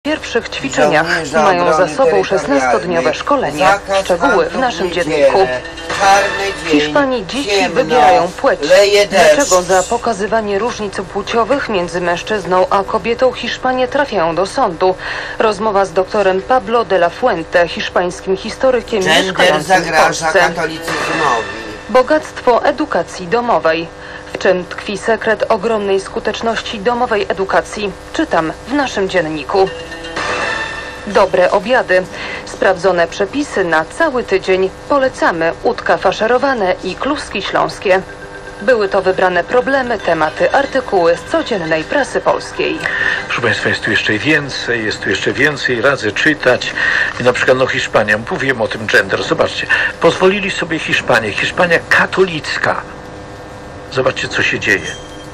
pierwszych ćwiczeniach i mają za sobą 16-dniowe szkolenie. Szczegóły w naszym dzienniku. W Hiszpanii dzieci wybierają płeć. Dlaczego za pokazywanie różnic płciowych między mężczyzną a kobietą Hiszpanie trafiają do sądu? Rozmowa z doktorem Pablo de la Fuente, hiszpańskim historykiem mieszkającym w Polsce. Bogactwo edukacji domowej. W czym tkwi sekret ogromnej skuteczności domowej edukacji? Czytam w naszym dzienniku. Dobre obiady. Sprawdzone przepisy na cały tydzień. Polecamy udka faszerowane i kluski śląskie. Były to wybrane problemy, tematy, artykuły z codziennej prasy polskiej. Proszę Państwa, jest tu jeszcze więcej, radzę czytać. I na przykład Hiszpania, mówiłem o tym gender, zobaczcie, pozwolili sobie Hiszpania katolicka. Zobaczcie, co się dzieje.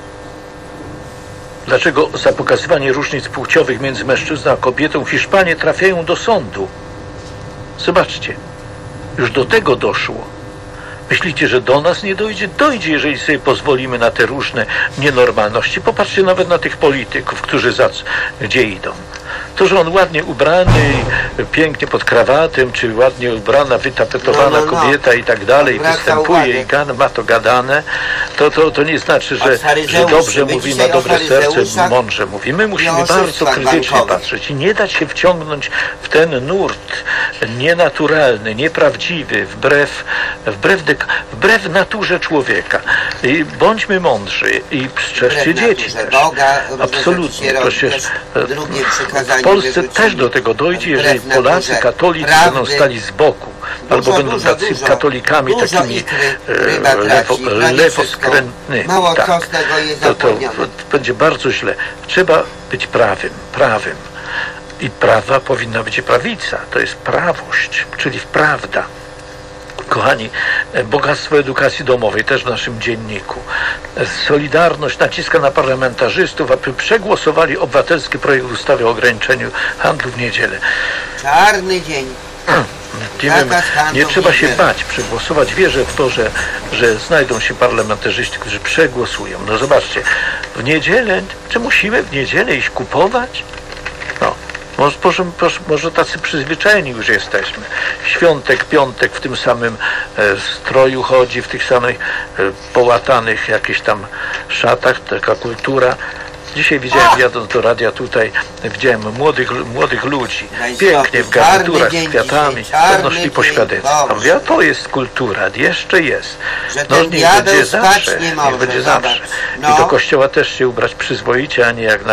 Dlaczego za pokazywanie różnic płciowych między mężczyzną a kobietą Hiszpanie trafiają do sądu? Zobaczcie, już do tego doszło. Myślicie, że do nas nie dojdzie? Dojdzie, jeżeli sobie pozwolimy na te różne nienormalności. Popatrzcie nawet na tych polityków, którzy gdzie idą. To, że on ładnie ubrany, pięknie pod krawatem, czy ładnie ubrana, wytapetowana kobieta i tak dalej, występuje i ma to gadane, to nie znaczy, że dobrze mówi, ma dobre serce, mądrze mówi. My musimy bardzo krytycznie patrzeć i nie dać się wciągnąć w ten nurt nienaturalny, nieprawdziwy, wbrew naturze człowieka. I bądźmy mądrzy i strzeżcie dzieci też. Absolutnie. W Polsce też do tego dojdzie, jeżeli Polacy, katolicy będą stali z boku, albo będą tacy katolikami takimi lewoskrętnymi. To będzie bardzo źle. Trzeba być prawym. I prawa powinna być i prawica. To jest prawość, czyli prawda. Kochani, bogactwo edukacji domowej też w naszym dzienniku. Solidarność naciska na parlamentarzystów, aby przegłosowali obywatelski projekt ustawy o ograniczeniu handlu w niedzielę. Czarny dzień. Nie trzeba się bać przegłosować. Wierzę w to, że znajdą się parlamentarzyści, którzy przegłosują. No zobaczcie, w niedzielę, czy musimy w niedzielę iść kupować? No. Może tacy przyzwyczajeni już jesteśmy. Świątek, piątek w tym samym stroju chodzi, w tych samych połatanych jakichś tam szatach, taka kultura. Dzisiaj widziałem, jadąc do radia tutaj, widziałem młodych ludzi, pięknie w garniturach z kwiatami, pewno szli po świadectwo. Mówię, a to jest kultura, jeszcze jest. No niech będzie zawsze, I do kościoła też się ubrać przyzwoicie, a nie jak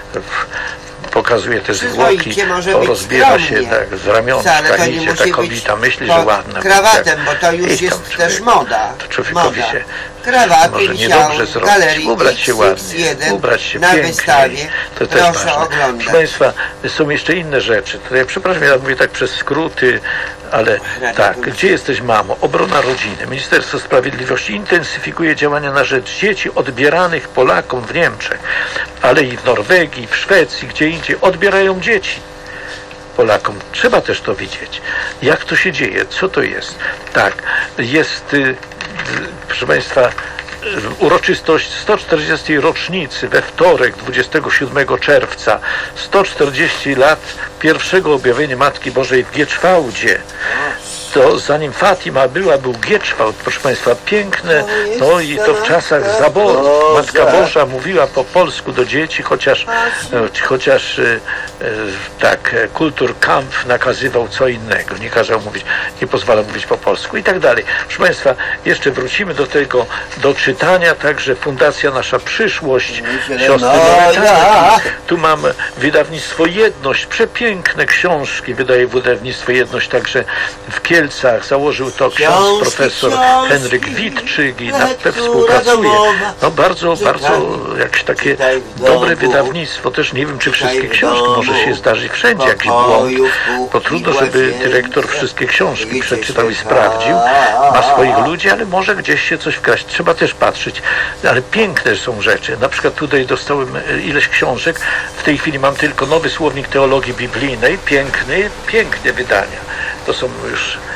pokazuje te zwłoki, rozbiera się tak z ramionczka, idzie ta kobieta, myśli, że ładna. Krawatem, bo to już jest też moda. To człowiekowi się może niedobrze zrobić. Ubrać się ładnie, ubrać się pięknie. To też ważne. Proszę Państwa, są jeszcze inne rzeczy. Tutaj, przepraszam, ja mówię tak przez skróty, ale tak, gdzie jesteś, mamo? Obrona rodziny. Ministerstwo Sprawiedliwości intensyfikuje działania na rzecz dzieci odbieranych Polakom w Niemczech, ale i w Norwegii, w Szwecji, gdzie indziej odbierają dzieci Polakom. Trzeba też to widzieć. Jak to się dzieje? Co to jest? Tak, jest, proszę Państwa, uroczystość 140. rocznicy we wtorek, 27 czerwca, 140 lat pierwszego objawienia Matki Bożej w Gieczwałdzie. To zanim Fatima był Gieczwałd, proszę Państwa, piękne, no i to w czasach zaboru. Matka Boża mówiła po polsku do dzieci, chociaż tak, Kulturkampf nakazywał co innego, nie pozwalał mówić po polsku i tak dalej. Proszę Państwa, jeszcze wrócimy do tego, do czytania, także Fundacja Nasza Przyszłość, siostry Lorytanki. Tu mam wydawnictwo Jedność, przepiękne książki wydaje wydawnictwo Jedność, także w Kielcach założył to ksiądz profesor Henryk Witczyk i nad tym współpracuje. No bardzo jakieś takie dobre wydawnictwo. Też nie wiem, czy wszystkie książki, może się zdarzyć wszędzie jakiś błąd, bo trudno, żeby dyrektor wszystkie książki przeczytał i sprawdził. Ma swoich ludzi, ale może gdzieś się coś wkraść. Trzeba też patrzeć. Ale piękne są rzeczy. Na przykład tutaj dostałem ileś książek. W tej chwili mam tylko Nowy Słownik Teologii Biblijnej. Piękne wydania. To są już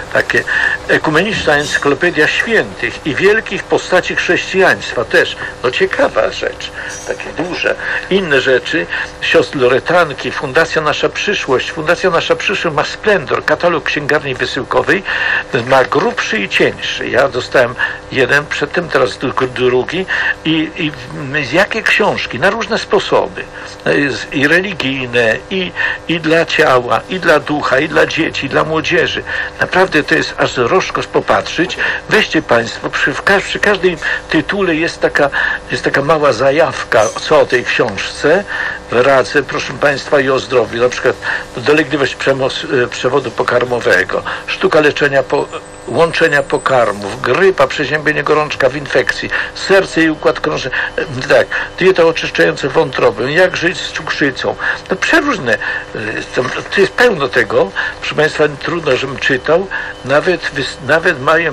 takie ekumeniczna encyklopedia świętych i wielkich postaci chrześcijaństwa też. No ciekawa rzecz, takie duże. Inne rzeczy, siostry Loretanki, Fundacja Nasza Przyszłość. Fundacja Nasza Przyszłość ma Splendor, katalog księgarni wysyłkowej, ma grubszy i cieńszy. Ja dostałem jeden, przedtem teraz drugi i jakie książki, na różne sposoby. I religijne, i dla ciała, i dla ducha, i dla dzieci, i dla młodzieży. Naprawdę to jest aż rozkosz popatrzeć. Weźcie Państwo, przy każdym tytule jest taka mała zajawka, co o tej książce radzę, proszę Państwa, i o zdrowiu. Na przykład dolegliwość przewodu pokarmowego, sztuka leczenia łączenia pokarmów, grypa, przeziębienie gorączka w infekcji, serce i układ krążenia, tak, dieta oczyszczająca wątrobę, jak żyć z cukrzycą. No przeróżne, to jest pełno tego, proszę Państwa, trudno, żebym czytał, nawet mają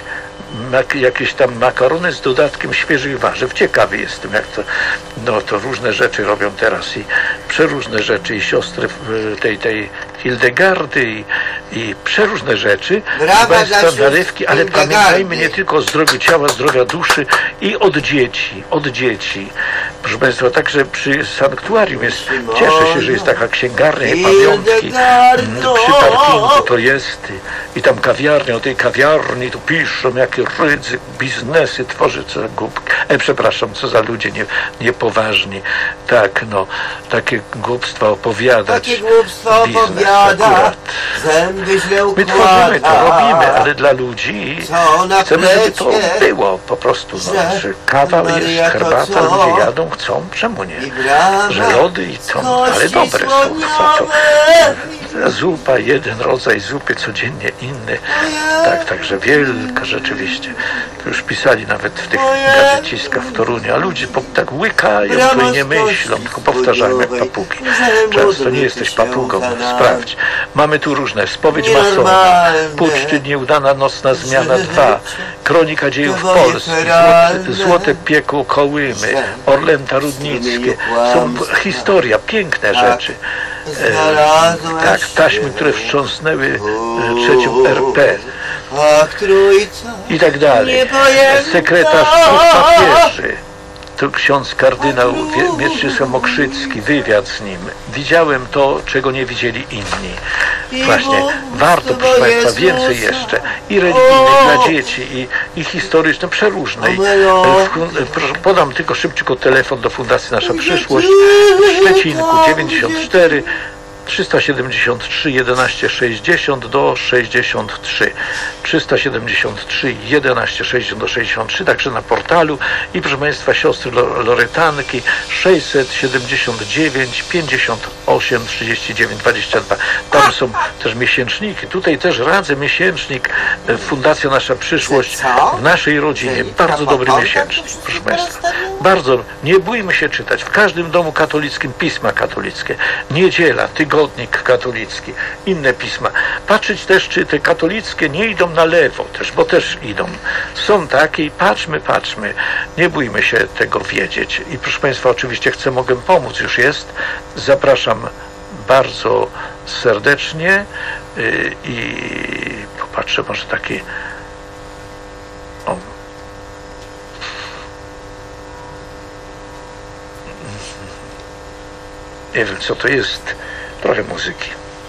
jakieś tam makarony z dodatkiem świeżych warzyw. Ciekawy jestem, jak to, no to różne rzeczy robią teraz i przeróżne rzeczy i siostry tej Hildegardy i przeróżne rzeczy. Państwa nalewki, ale pamiętajmy nie tylko o zdrowiu ciała, zdrowia duszy i od dzieci. Proszę Państwa, także przy sanktuarium jest, cieszę się, że jest taka księgarnia i pamiątki. Przy parkingu to jest i tam kawiarnia, o tej kawiarni tu piszą, jakie rydzy, biznesy tworzy, co za głupki. Przepraszam, co za ludzie niepoważni. Tak, no, takie głupstwa opowiadać. Takie głupstwa opowiada, zęby źle układa. My tworzymy to, robimy, ale dla ludzi chcemy, żeby to było po prostu. No, że kawa jest, herbata, ludzie jadą, chcą, czemu nie? Że lody i to, ale dobre są, chcą to. Zupa, jeden rodzaj zupy, codziennie inny. Tak, także wielka rzeczywiście. To już pisali nawet w tych gazeciskach w Toruniu, a ludzie tak łykają to i nie myślą, tylko powtarzają jak papugi. Często nie jesteś papugą, sprawdź. Mamy tu różne, spowiedź masowa, pucz czy nieudana nocna zmiana 2, kronika dziejów Polski, złote piekło Kołymy, Orlęta Rudnickie. Są historia, piękne rzeczy. Tak, taśmy, które wstrząsnęły trzecią RP i tak dalej. Sekretarz papieży, to ksiądz kardynał Mieczysław Mokrzycki, wywiad z nim. Widziałem to, czego nie widzieli inni. Właśnie, warto, proszę Państwa, więcej jeszcze. I religijne dla dzieci, i historyczne, przeróżne. Podam tylko szybciutko telefon do Fundacji Nasza Przyszłość w Szczecinku 94 373 11 60 do 63 373 11 60 do 63, także na portalu i proszę Państwa siostry Loretanki 679 58 39 22. Tam są też miesięczniki. Tutaj też radzę miesięcznik Fundacja Nasza Przyszłość w naszej rodzinie. Bardzo dobry miesięcznik, proszę Państwa. Bardzo, nie bójmy się czytać. W każdym domu katolickim pisma katolickie. Niedziela, tygodnik katolicki, inne pisma. Patrzeć też, czy te katolickie nie idą na lewo też, bo też idą. Są takie i patrzmy. Nie bójmy się tego wiedzieć. I proszę Państwa, oczywiście mogę pomóc, już jest. Zapraszam bardzo serdecznie i popatrzę, może taki nie wiem, co to jest. Trochę muzyki.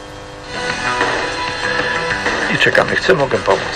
I czekamy. Mogę pomóc.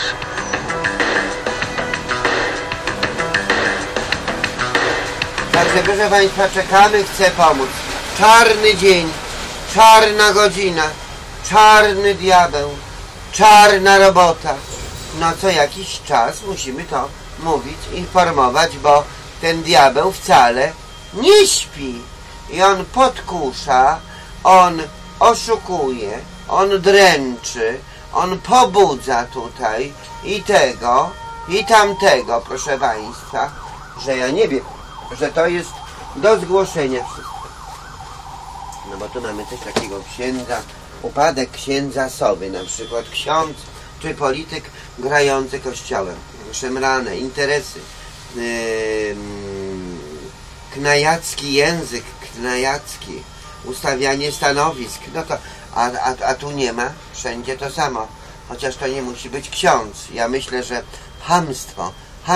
Także proszę Państwa, czekamy, chcę pomóc. Czarny dzień, czarna godzina, czarny diabeł, czarna robota. No co jakiś czas musimy to mówić, informować, bo ten diabeł wcale nie śpi. I on podkusza, on oszukuje, on dręczy, on pobudza tutaj i tego, i tamtego, proszę Państwa, że ja nie wiem, że to jest do zgłoszenia wszystko. No bo tu mamy też takiego księdza, upadek księdza Sowy, na przykład ksiądz czy polityk grający kościołem, szemrane, interesy, knajacki język, knajacki, ustawianie stanowisk, no to, a tu nie ma, wszędzie to samo. chociaż to nie musi być ksiądz. Ja myślę, że chamstwo,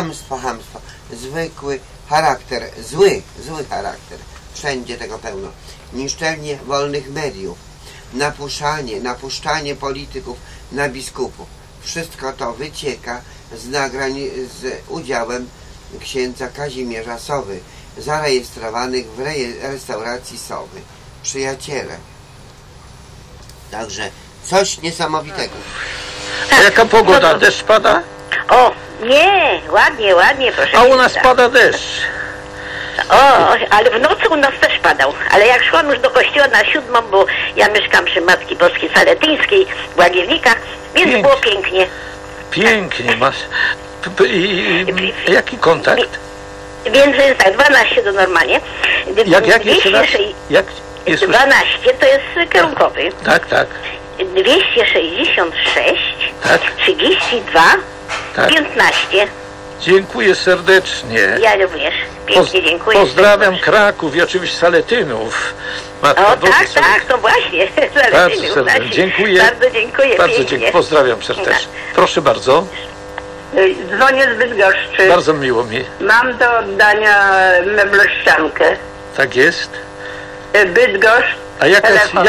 zwykły charakter, zły charakter, wszędzie tego pełno, niszczenie wolnych mediów, napuszczanie polityków na biskupów. Wszystko to wycieka z nagrań z udziałem księdza Kazimierza Sowy, zarejestrowanych w restauracji Sowy. Przyjaciele. Także coś niesamowitego. A jaka pogoda? Deszcz pada? O, nie, ładnie, proszę. A u nas pada deszcz. O, ale w nocy u nas też padał. Ale jak szłam już do kościoła na 7, bo ja mieszkam przy Matki Boskiej Saletyńskiej w Łagiewnikach, więc było pięknie. Pięknie masz. Jaki kontakt? Więc jest tak, 12 to normalnie. Jak jeszcze raz? Jak jest 12 to jest kierunkowy. Tak. 266, tak. 32, tak. 15. Dziękuję serdecznie. Ja również. Pięknie dziękuję. Pozdrawiam Kraków i oczywiście Saletynów. Matka tak, to właśnie. Bardzo serdecznie. Dziękuję. Bardzo dziękuję. Bardzo dziękuję. Pozdrawiam serdecznie. Proszę bardzo. Dzwonię z Bydgoszczy. Bardzo miło mi. Mam do oddania meblościankę. Tak jest. Bydgoszcz. A jaka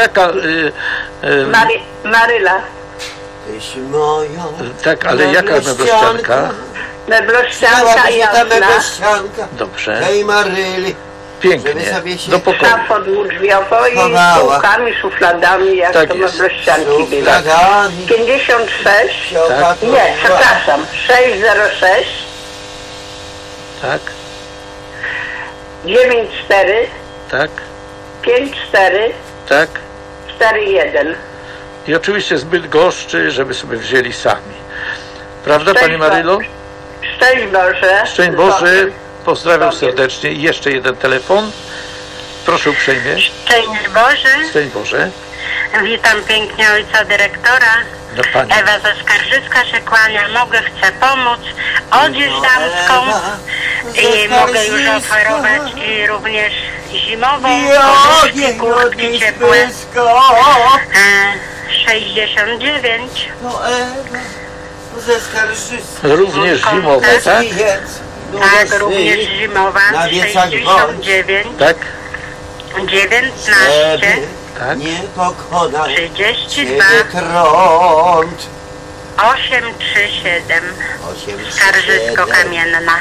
Maryla. Tyś moją. Tak, ale jaka meblościanka? Meblościanka jasna. Dobrze. Tej Maryli. Pięknie. Do pokoju. Szafą dwudrzwiową i półkami, szufladami, jak tak to meblościanki były. 56. Tak. Nie, przepraszam. 606. Tak. 94. Tak. 54. Tak. 41. I oczywiście z Bydgoszczy, żeby sobie wzięli sami. Prawda, Pani Marylo? Szczęść Boże. Szczęść Boże. Pozdrawiam serdecznie. I jeszcze jeden telefon. Proszę uprzejmie. Szczęść Boże. Szczęść Boże. Witam pięknie ojca dyrektora. No, pani. Ewa ze Skarżyska się kłania. Chcę pomóc. Odzież damską. I mogę już oferować i również zimową. Koszulki, kurtki ciepłe. 69. No Ewa, ze Skarżyska. Również zimowe, tak? Tak, również zimowa. 69. Tak. 19. Tak. Nie pokonał 32. Trąd. 837. Skarżysko-Kamienna.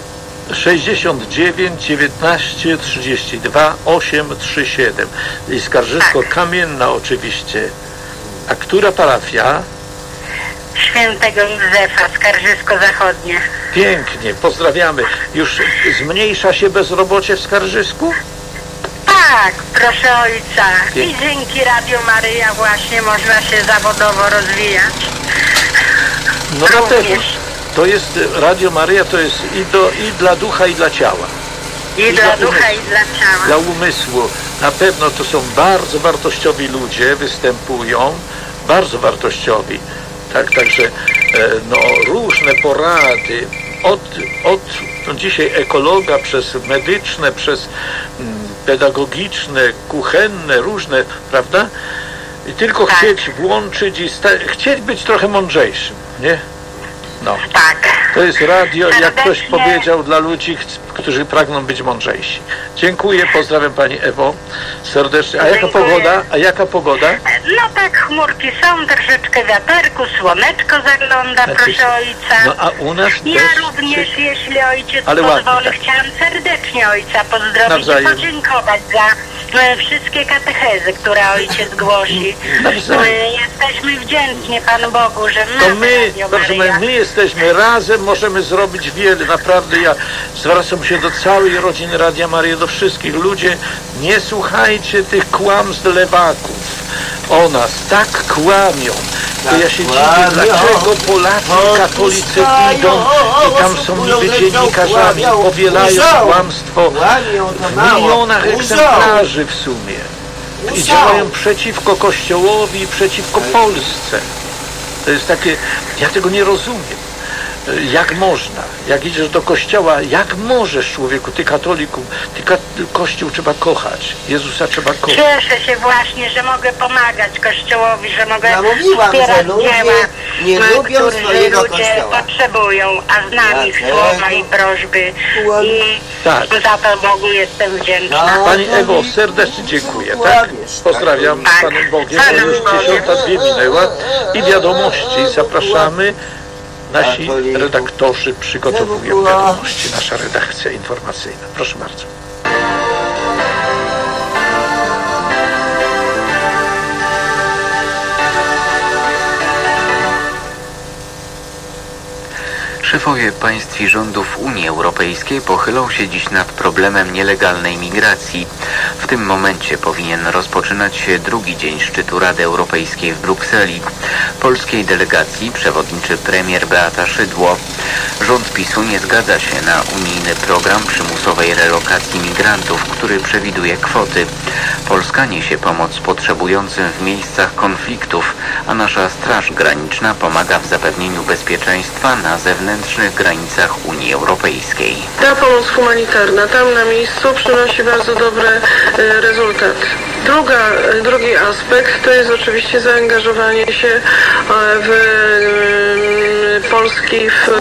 69 19 32 837 i Skarżysko-Kamienna oczywiście. A która parafia? Świętego Józefa, Skarżysko-Zachodnie. Pięknie, pozdrawiamy. Już zmniejsza się bezrobocie w Skarżysku? Tak, proszę ojca. I dzięki Radio Maryja właśnie można się zawodowo rozwijać. No na pewno. To jest Radio Maryja, to jest i dla ducha, i dla ciała. I dla ducha, i dla ciała. Dla umysłu. Na pewno to są bardzo wartościowi ludzie, występują, bardzo wartościowi. Także no, różne porady, od dzisiaj ekologa, przez medyczne, przez pedagogiczne, kuchenne, różne, prawda? I tylko chcieć włączyć i chcieć być trochę mądrzejszym, nie? No. Tak. To jest radio, jak ktoś powiedział, dla ludzi, którzy pragną być mądrzejsi. Dziękuję, pozdrawiam Pani Ewo serdecznie. A jaka pogoda? No tak, chmurki są, troszeczkę wiaterku, słoneczko zagląda, proszę ojca. No a u nas ja też, również, jeśli ojciec ale pozwoli, ładnie, tak. Chciałam serdecznie ojca pozdrowić Nawzajem. i podziękować za wszystkie katechezy, które ojciec głosi. Jesteśmy wdzięczni Panu Bogu, że my jesteśmy razem, możemy zrobić wiele. Naprawdę ja zwracam się do całej rodziny Radia Maryja, do wszystkich. Ludzie, nie słuchajcie tych kłamstw lewaków o nas. Tak kłamią. To ja się dziwię, dlaczego Polacy katolicy idą i tam są niby dziennikarzami, powielają kłamstwo w milionach egzemplarzy w sumie. I działają przeciwko Kościołowi i przeciwko Polsce. To jest takie, ja tego nie rozumiem. Jak można? Jak idziesz do kościoła, jak możesz, człowieku, ty katoliku, Kościół trzeba kochać, Jezusa trzeba kochać. Cieszę się właśnie, że mogę pomagać Kościołowi, że mogę mówiłam, wspierać że ludzie dzieła, nie lubią swojego ludzie Kościoła. potrzebują, a znam ich słowa i prośby i Tak. za to Bogu jestem wdzięczna. Pani Ewo, serdecznie dziękuję, tak? Pozdrawiam z Panem Bogiem, bo już 10:02 minęła i wiadomości zapraszamy. Nasi redaktorzy przygotowują wiadomości, nasza redakcja informacyjna. Proszę bardzo. Szefowie państw i rządów Unii Europejskiej pochylą się dziś nad problemem nielegalnej migracji. W tym momencie powinien rozpoczynać się drugi dzień szczytu Rady Europejskiej w Brukseli. Polskiej delegacji przewodniczy premier Beata Szydło. Rząd PiS-u nie zgadza się na unijny program przymusowej relokacji migrantów, który przewiduje kwoty. Polska niesie pomoc potrzebującym w miejscach konfliktów, a nasza Straż Graniczna pomaga w zapewnieniu bezpieczeństwa na zewnętrznych granicach Unii Europejskiej. Ta pomoc humanitarna tam na miejscu przynosi bardzo dobry rezultat. Drugi aspekt to jest oczywiście zaangażowanie się w Polski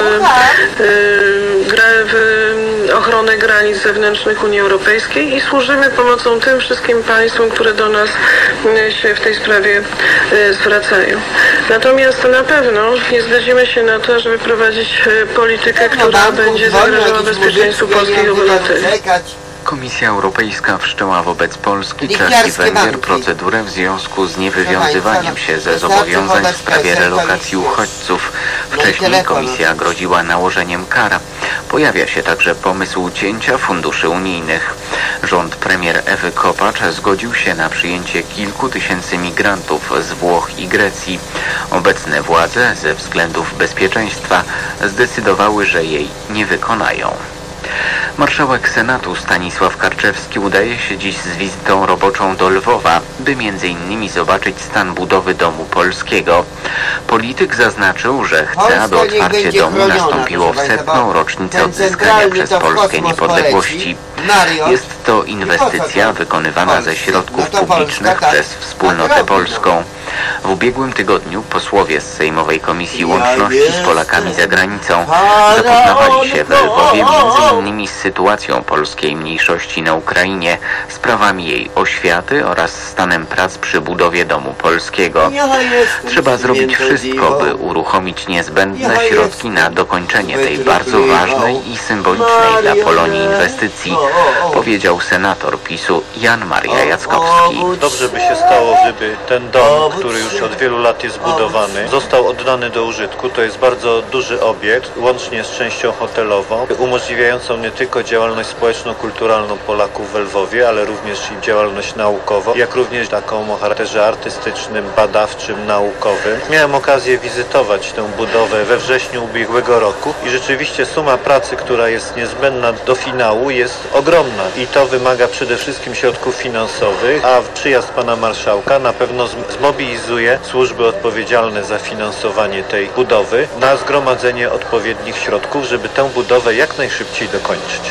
w ochronę granic zewnętrznych Unii Europejskiej i służymy pomocą tym wszystkim państwom, które do nas się w tej sprawie zwracają. Natomiast na pewno nie zgodzimy się na to, żeby prowadzić politykę, która będzie zagrażała bezpieczeństwu polskich obywateli. Komisja Europejska wszczęła wobec Polski, Czech i Węgier procedurę w związku z niewywiązywaniem się ze zobowiązań w sprawie relokacji uchodźców. Wcześniej Komisja groziła nałożeniem kar. Pojawia się także pomysł cięcia funduszy unijnych. Rząd premier Ewy Kopacz zgodził się na przyjęcie kilku tysięcy migrantów z Włoch i Grecji. Obecne władze ze względów bezpieczeństwa zdecydowały, że jej nie wykonają. Marszałek Senatu Stanisław Karczewski udaje się dziś z wizytą roboczą do Lwowa, by m.in. zobaczyć stan budowy Domu Polskiego. Polityk zaznaczył, że chce, aby otwarcie domu nastąpiło w 100. rocznicę odzyskania przez Polskę niepodległości. Jest to inwestycja wykonywana ze środków publicznych przez Wspólnotę Polską. W ubiegłym tygodniu posłowie z Sejmowej Komisji Łączności z Polakami za granicą zapoznawali się w Lwowie m.in. z sytuacją polskiej mniejszości na Ukrainie, sprawami jej oświaty oraz stanem prac przy budowie Domu Polskiego. Trzeba zrobić wszystko, by uruchomić niezbędne środki na dokończenie tej bardzo ważnej i symbolicznej dla Polonii inwestycji, powiedział senator PiS-u Jan Maria Jackowski. Dobrze by się stało, gdyby ten dom, który już od wielu lat jest budowany, został oddany do użytku. To jest bardzo duży obiekt, łącznie z częścią hotelową, umożliwiającą nie tylko działalność społeczno-kulturalną Polaków w Lwowie, ale również i działalność naukową, jak również taką o charakterze artystycznym, badawczym, naukowym. Miałem okazję wizytować tę budowę we wrześniu ubiegłego roku i rzeczywiście suma pracy, która jest niezbędna do finału, jest ogromna i to wymaga przede wszystkim środków finansowych, a przyjazd pana marszałka na pewno zmobilizuje służby odpowiedzialne za finansowanie tej budowy na zgromadzenie odpowiednich środków, żeby tę budowę jak najszybciej dokończyć.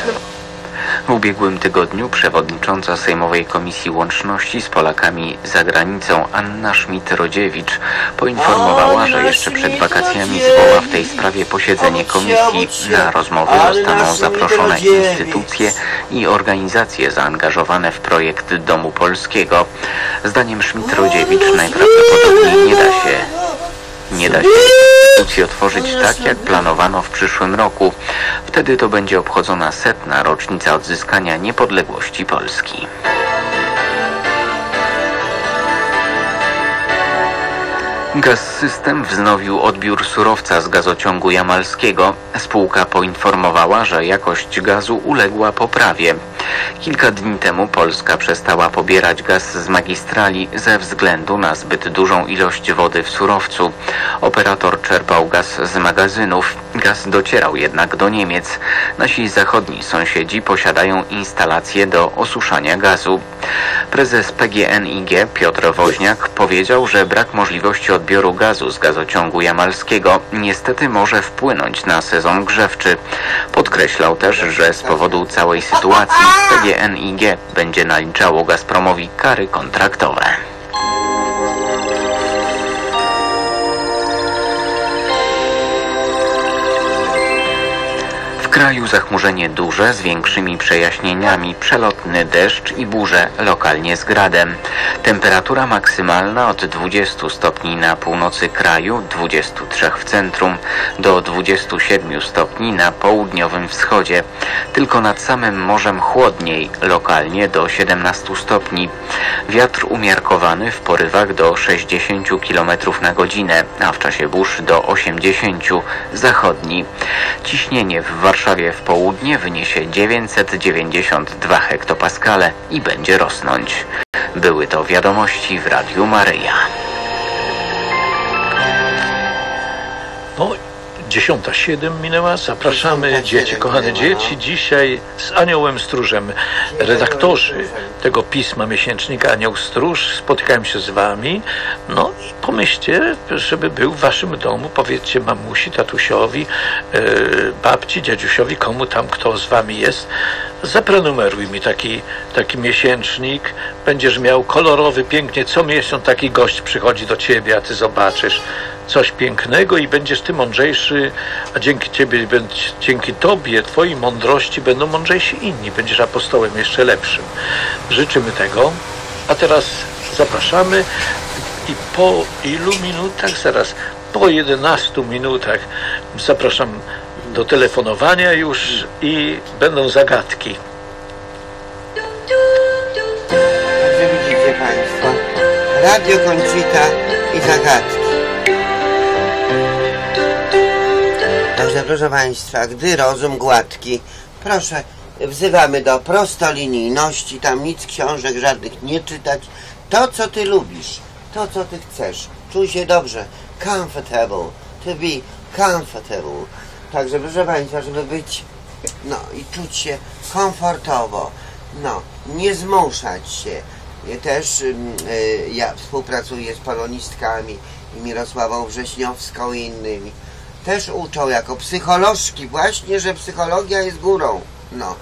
W ubiegłym tygodniu przewodnicząca Sejmowej Komisji Łączności z Polakami za granicą Anna Schmidt-Rodziewicz poinformowała, że jeszcze przed wakacjami zwoła w tej sprawie posiedzenie komisji. Na rozmowy zostaną zaproszone instytucje i organizacje zaangażowane w projekt Domu Polskiego. Zdaniem Schmidt-Rodziewicz najprawdopodobniej nie da się instytucji otworzyć tak, jak planowano w przyszłym roku. Wtedy to będzie obchodzona 100. rocznica odzyskania niepodległości Polski. Gaz-System wznowił odbiór surowca z gazociągu jamalskiego. Spółka poinformowała, że jakość gazu uległa poprawie. Kilka dni temu Polska przestała pobierać gaz z magistrali ze względu na zbyt dużą ilość wody w surowcu. Operator czerpał gaz z magazynów. Gaz docierał jednak do Niemiec. Nasi zachodni sąsiedzi posiadają instalacje do osuszania gazu. Prezes PGNiG Piotr Woźniak powiedział, że brak możliwości odbioru gazu z gazociągu jamalskiego niestety może wpłynąć na sezon grzewczy. Podkreślał też, że z powodu całej sytuacji PGNiG będzie naliczało Gazpromowi kary kontraktowe. W kraju zachmurzenie duże z większymi przejaśnieniami, przelotny deszcz i burze, lokalnie z gradem. Temperatura maksymalna od 20 stopni na północy kraju, 23 w centrum, do 27 stopni na południowym wschodzie. Tylko nad samym morzem chłodniej, lokalnie do 17 stopni. Wiatr umiarkowany w porywach do 60 km na godzinę, a w czasie burz do 80 zachodni. Ciśnienie w Warszawie w południe wyniesie 992 hektopaskale i będzie rosnąć. Były to wiadomości w Radiu Maryja. No, 10:07 minęła. Zapraszamy dzieci, kochane dzieci. Dzisiaj z Aniołem Stróżem. Redaktorzy tego pisma miesięcznika Anioł Stróż spotykają się z wami. No i pomyślcie, żeby był w waszym domu. Powiedzcie mamusi, tatusiowi, babci, dziadziusiowi, komu tam, kto z wami jest. Zaprenumeruj mi taki miesięcznik. Będziesz miał kolorowy, pięknie. Co miesiąc taki gość przychodzi do ciebie, a ty zobaczysz coś pięknego i będziesz ty mądrzejszy, a dzięki tobie, twojej mądrości będą mądrzejsi inni. Będziesz apostołem jeszcze lepszym. Życzymy tego. A teraz zapraszamy i po ilu minutach? Zaraz po 11 minutach zapraszam do telefonowania już i będą zagadki. Także widzicie Państwo, Radio Conchita i zagadki. Także proszę Państwa, gdy rozum gładki, proszę, wzywamy do prostolinijności, tam nic książek żadnych nie czytać. To, co Ty lubisz, to, co Ty chcesz. Czuj się dobrze, comfortable, to be comfortable. Także proszę Państwa, żeby być, no i czuć się komfortowo, no, nie zmuszać się. Też ja współpracuję z polonistkami i Mirosławą Wrześniowską i innymi. Też uczą jako psycholożki właśnie, że psychologia jest górą. No,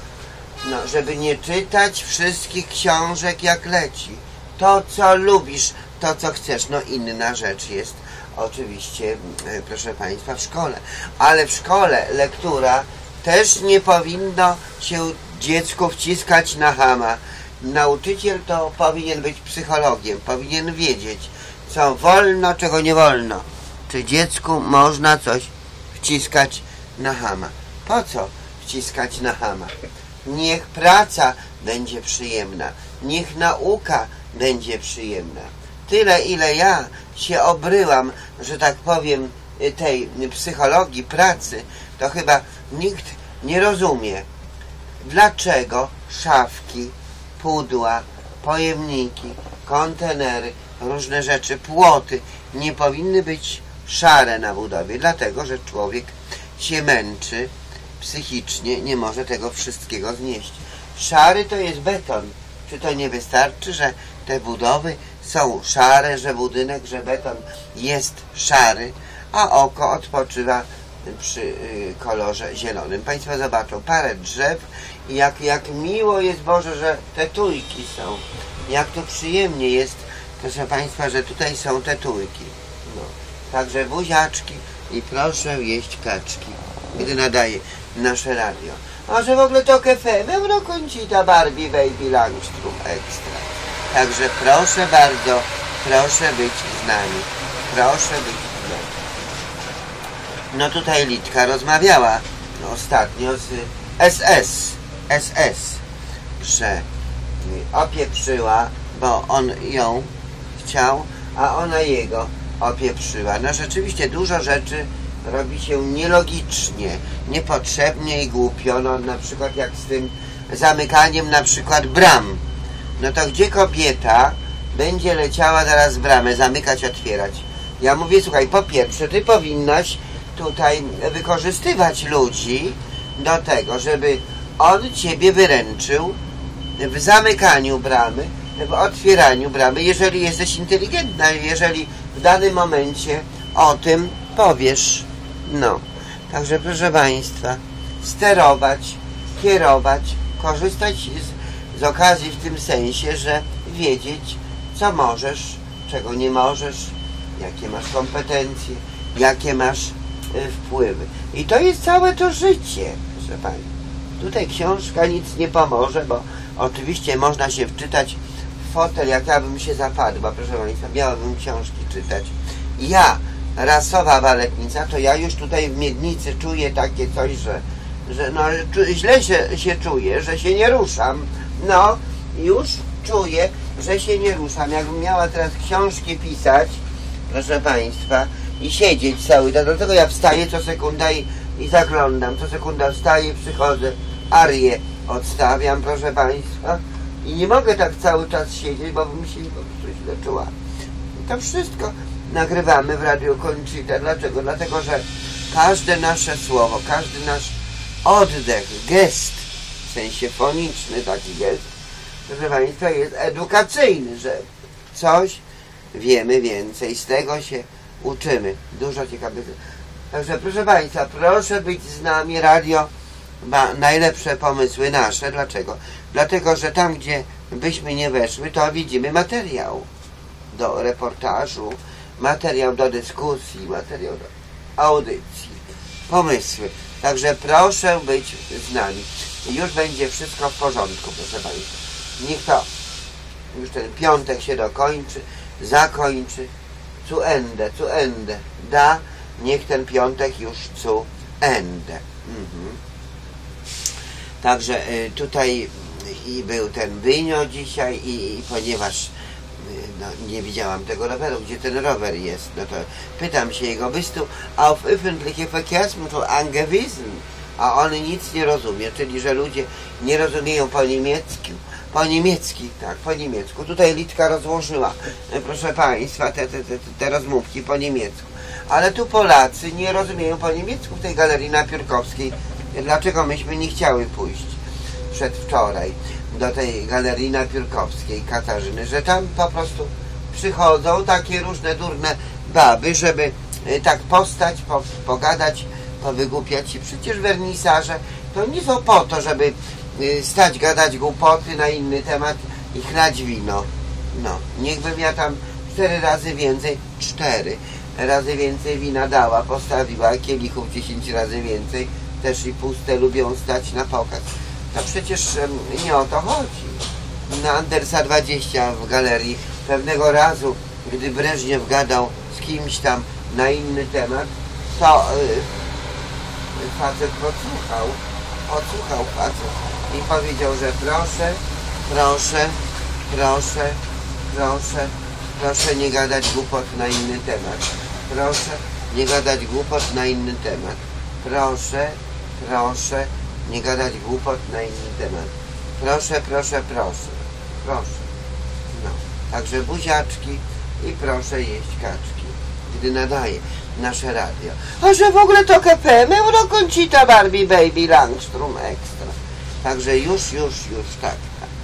żeby nie czytać wszystkich książek jak leci. To, co lubisz, to, co chcesz. No inna rzecz jest oczywiście, proszę Państwa, w szkole. Ale w szkole lektura też nie powinno się dziecku wciskać na chama. Nauczyciel to powinien być psychologiem, powinien wiedzieć, co wolno, czego nie wolno. Czy dziecku można coś wciskać na chama? Po co wciskać na chama? Niech praca będzie przyjemna, niech nauka będzie przyjemna. Tyle, ile ja się obryłam, że tak powiem, tej psychologii pracy, to chyba nikt nie rozumie, dlaczego szafki, pudła, pojemniki, kontenery, różne rzeczy, płoty nie powinny być szare na budowie, dlatego, że człowiek się męczy psychicznie, nie może tego wszystkiego znieść. Szary to jest beton. Czy to nie wystarczy, że te budowy są szare, że budynek, że beton jest szary, a oko odpoczywa przy kolorze zielonym. Państwo zobaczą parę drzew i jak miło jest, Boże, że te tujki są. Jak to przyjemnie jest, proszę Państwa, że tutaj są te tujki. No. Także buziaczki i proszę jeść kaczki, gdy nadaje nasze radio. A że w ogóle to FM, Euroconchita, Barbie, Baby, Langstrom, Extra. Także proszę bardzo, proszę być z nami. Proszę być z nami. No tutaj Litka rozmawiała ostatnio z SS, że opieprzyła, bo on ją chciał, a ona jego opieprzyła. No rzeczywiście dużo rzeczy robi się nielogicznie, niepotrzebnie i głupio, no na przykład jak z tym zamykaniem na przykład bram. No to gdzie kobieta będzie leciała zaraz bramę, zamykać, otwierać? Ja mówię, słuchaj, po pierwsze, ty powinnaś tutaj wykorzystywać ludzi do tego, żeby on ciebie wyręczył w zamykaniu bramy, w otwieraniu bramy, jeżeli jesteś inteligentna, jeżeli w danym momencie o tym powiesz. No, także proszę Państwa, sterować, kierować, korzystać z okazji w tym sensie, że wiedzieć, co możesz, czego nie możesz, jakie masz kompetencje, jakie masz wpływy. I to jest całe to życie, proszę Pani. Tutaj książka nic nie pomoże, bo oczywiście można się wczytać w fotel, jak ja bym się zapadła, proszę Państwa, miałabym książki czytać. Ja, rasowa baletnica, to ja już tutaj w miednicy czuję takie coś, że no, źle się czuję, że się nie ruszam. No, już czuję, że się nie ruszam. Jakbym miała teraz książki pisać, proszę Państwa, i siedzieć cały czas, dlatego ja wstaję co sekunda i zaglądam, co sekunda wstaję, przychodzę, arię odstawiam, proszę Państwa, i nie mogę tak cały czas siedzieć, bo bym się po prostu źle czuła. I to wszystko nagrywamy w Radio Conchita. Dlaczego? Dlatego, że każde nasze słowo, każdy nasz oddech, gest, w sensie foniczny taki gest, proszę Państwa, jest edukacyjny, że coś wiemy więcej, z tego się uczymy. Dużo ciekawych. Także proszę Państwa, proszę być z nami. Radio ma najlepsze pomysły nasze. Dlaczego? Dlatego, że tam, gdzie byśmy nie weszły, to widzimy materiał do reportażu, materiał do dyskusji, materiał do audycji, pomysły. Także proszę być z nami. I już będzie wszystko w porządku, proszę Państwa. Niech to już ten piątek się dokończy, zakończy. Zu Ende. Da, niech ten piątek już zu Ende. Także tutaj i był ten Bynio dzisiaj i ponieważ no, nie widziałam tego roweru, gdzie ten rower jest, no to pytam się jego, bist du auf öffentliche Verkehrsmittel angewiesen? A on nic nie rozumie, czyli że ludzie nie rozumieją po niemiecku. Tutaj Litka rozłożyła, proszę Państwa, te rozmówki po niemiecku. Ale tu Polacy nie rozumieją po niemiecku w tej galerii napiórkowskiej. Dlaczego myśmy nie chciały pójść przedwczoraj do tej galerii napiórkowskiej Katarzyny, że tam po prostu przychodzą takie różne durne baby, żeby tak postać, pogadać, powygłupiać się. Przecież wernisaże to nie są po to, żeby stać, gadać głupoty na inny temat i chlać wino. No, niechbym ja tam 4 razy więcej wina dała, postawiła, kielichów 10 razy więcej, też i puste lubią stać na pokaz. To przecież nie o to chodzi. Na Andersa 20 w galerii pewnego razu, gdy Breżniew gadał z kimś tam na inny temat, to facet odsłuchał facet i powiedział, że proszę nie gadać głupot na inny temat. Proszę nie gadać głupot na inny temat. Proszę nie gadać głupot na inny temat. Proszę. No, także buziaczki i proszę jeść kaczki, gdy nadaje nasze radio. A że w ogóle to KPM Euro Conchita Barbie Baby Langstrom Extra. Także już, tak.